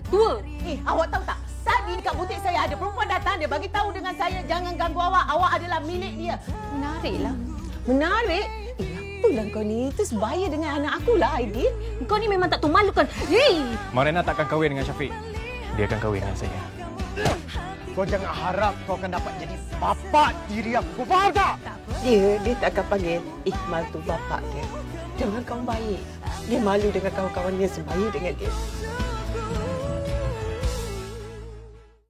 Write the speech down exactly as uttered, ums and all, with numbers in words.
tua. Eh, awak tahu tak? Tadi dekat butik saya ada perempuan datang, dia bagi tahu dengan saya jangan ganggu awak. Awak adalah milik dia. Menariklah. Menarik? Eh, apalah kau ni? Itu sebaya dengan anak akulah, Aidil. Kau ni memang tak tahu malu kan? Hei! Marina takkan kahwin dengan Syafiq. Dia akan kahwin dengan saya. Kau jangan harap kau akan dapat jadi bapa diri aku. Kau faham tak? Dia, dia tak akan panggil Iqmal tu bapa dia. Jangan kau baik. Dia malu dengan kawan-kawan dia sebaya dengan dia.